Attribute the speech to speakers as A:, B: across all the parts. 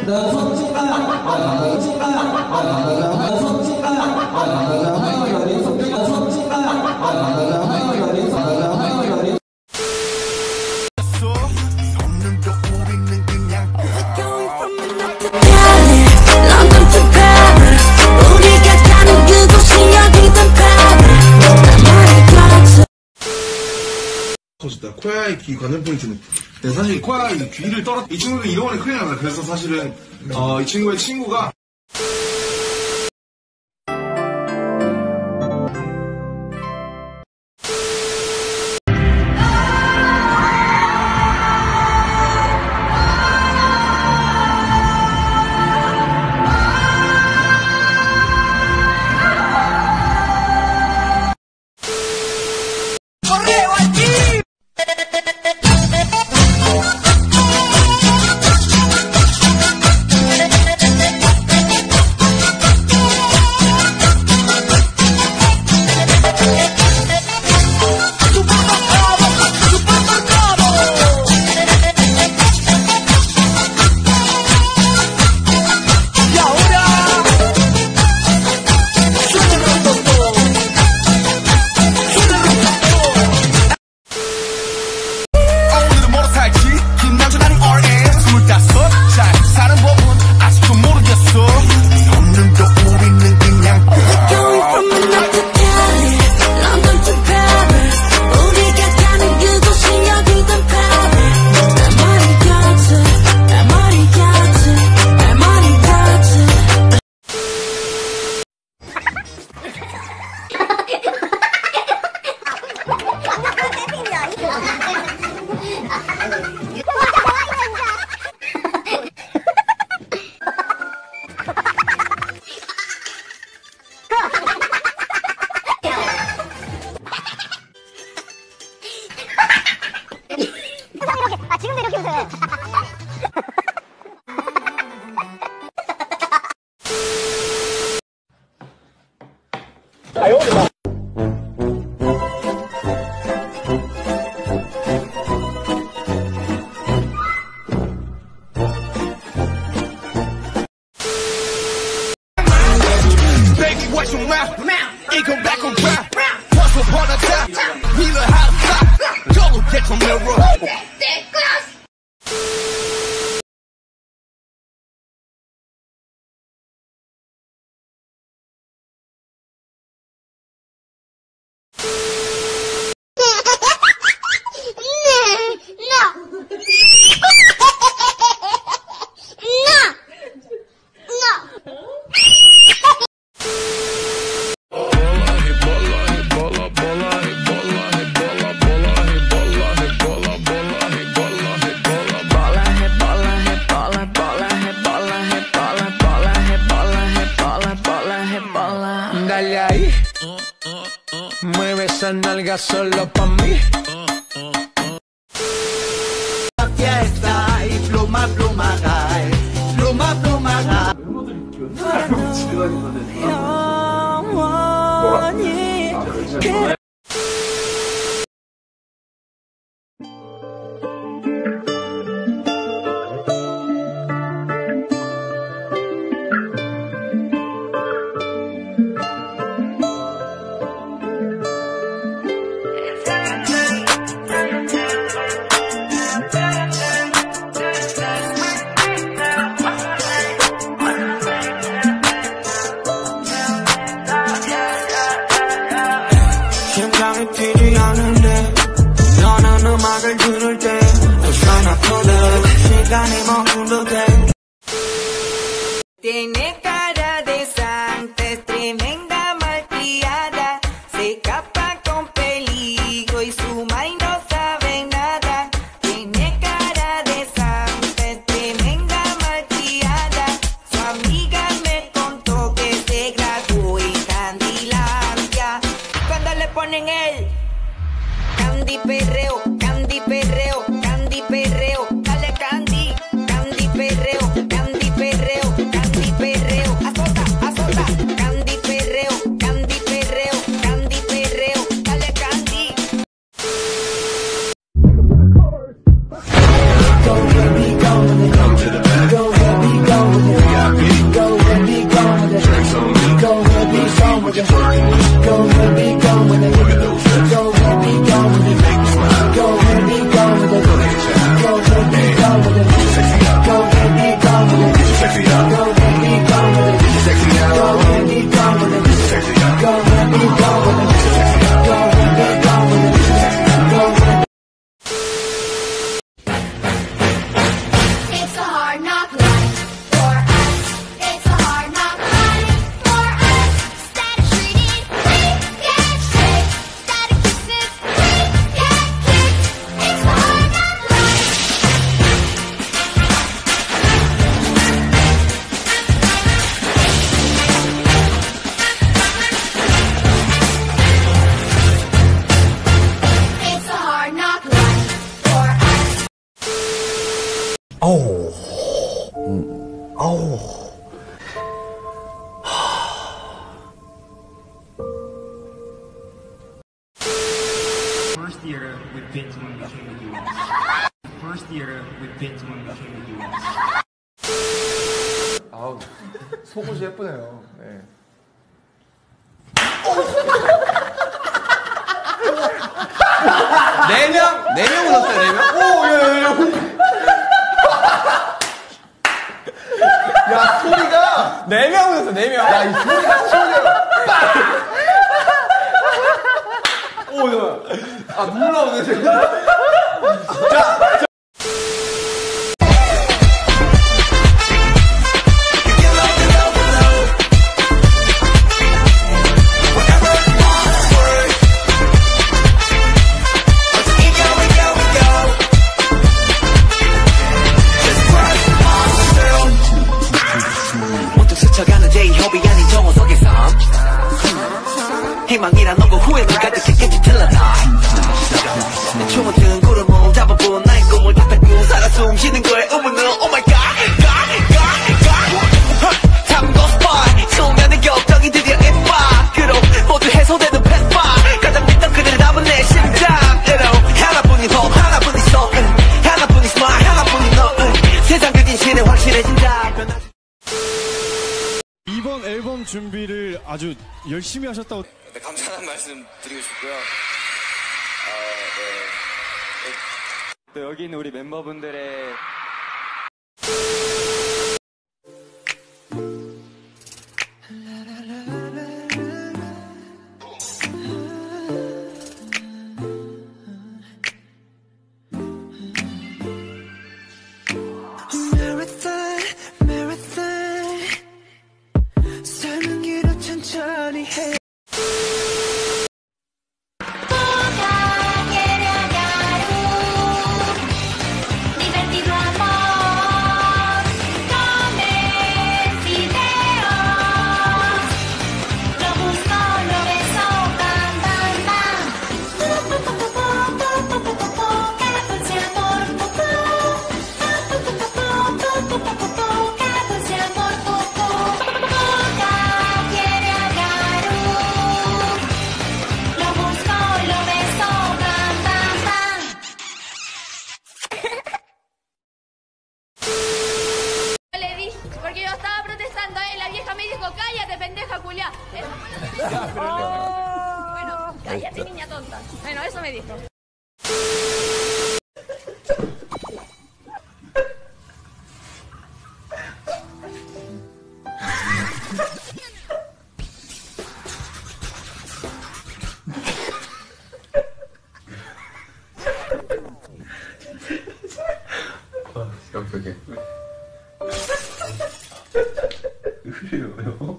A: 코야의 귀 관전 포인트는 사실 코야의 귀를 이 친구는 이동원이 큰일 납니다. 그래서 사실은 이 친구의 친구가
B: 지금도 이렇게 웃어요.
C: Dale ahí, mueve esa nalga solo pa' mí. La fiesta y pluma, pluma, cae, pluma, pluma, cae.
D: 심장이 뛰지 않는데 너는 음악을 들을 때 웃어놨거든 시간이 멈춰도 돼.
E: Tiene cara de santa, es tremenda malcriada, se escapa con peligro y su maíz no sabe nada. Tiene cara de santa, es tremenda malcriada, su amiga me contó que se graduó en Candilandia. Cuando le ponen el Candy perreo, Candy perreo, Candy perreo, dale Candy, Candy perreo.
B: First year we've been to when we came to US. First year we've been to when we came to US.
F: 아우, 속옷이 예쁘네요. 네. 네 명 웃었어요, 4명? 오, 예. 야, 소리가! 4명 웃었어, 4명. 야, 이 소리가 치우네요. 오, 야. 아, 눈물 나오네, 지금. 자.
C: 스쳐가는 제2호비 아닌 정원 속에서 희망이란 너고 후회도 가득했겠지 틀렸다 내 춤은 든 구름을 잡아본 나의 꿈을 다 뺏고 살아 숨쉬는 거에 의문은 Oh my God, 잠고 스파이 수면의 격정이 드디어 입밖으로 모두 해소되는 펫바 가장 믿던 그대를 담은 내 심장으로 하나뿐인 hope 하나뿐인 soul 하나뿐인 smile 하나뿐인 너 세상 그 진실에 확실해진 자
G: 이번 앨범 준비를 아주 열심히 하셨다고.
H: 네, 감사한 말씀 드리고 싶고요. 또 여기 있는 우리 멤버분들의
I: porque yo estaba protestando y la vieja me dijo, cállate, pendeja culiá. Bueno, cállate, niña tonta. Bueno, eso me dijo.
F: 여기. 그래요?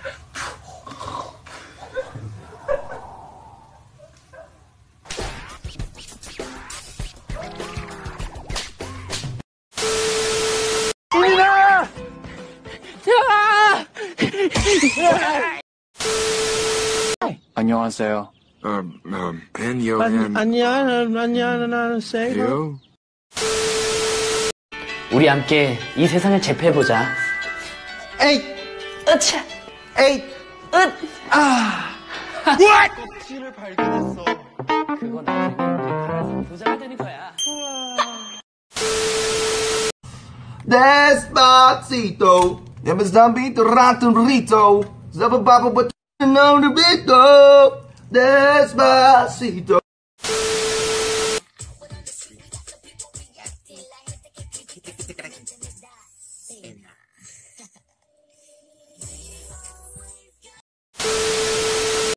H: 안녕하세요.
J: 벤요. 안녕하세요.
K: 우리 함께 이 세상을 제패해보자.
C: 에이! 으차! 에이! 으! 아!
K: What? 껍질을 발견했어. 그건 나중에 우리 팔아서 부자가 되는 거야.
C: Despacito, ya me están viendo rato un rito. Zaba baba but no the bito. Despacito.